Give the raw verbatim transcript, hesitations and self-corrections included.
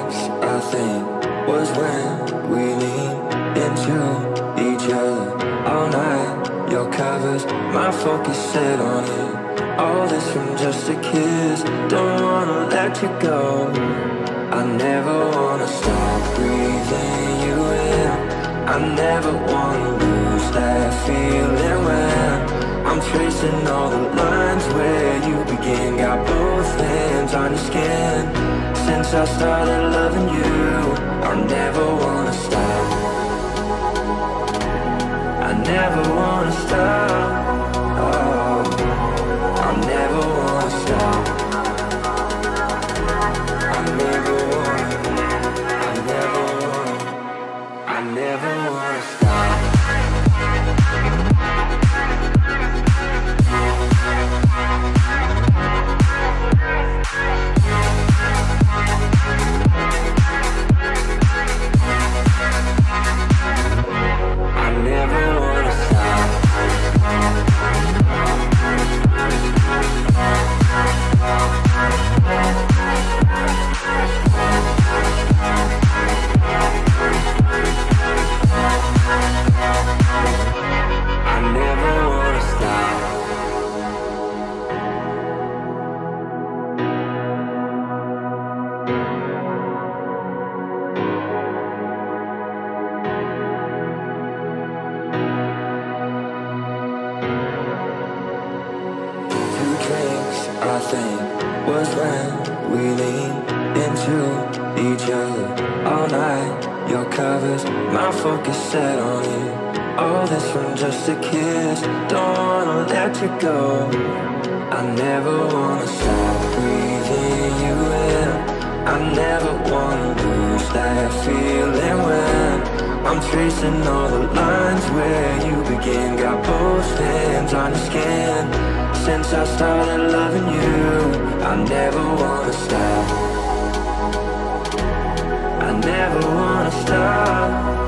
drinks, I think, was when we leaned into each other all night. Your covers, my focus set on it. All this from just a kiss. Don't wanna let you go. I never wanna stop breathing you in. I never wanna lose that feeling when I'm tracing all the lines where you begin. Got both hands on your skin. Since I started loving you, I never wanna stop. I never wanna stop. Oh, I never wanna stop. I never wanna, I never wanna, I never wanna stop. I never wanna stop. I never wanna stop. Two drinks, I think, was when we leaned into each other all night. Your covers, my focus set on it. All this from just a kiss. Don't wanna let you go. I never wanna stop breathing you in. I never wanna lose that feeling when I'm tracing all the lines where you begin. Got both hands on your skin. Since I started loving you, I never wanna stop. I never wanna stop.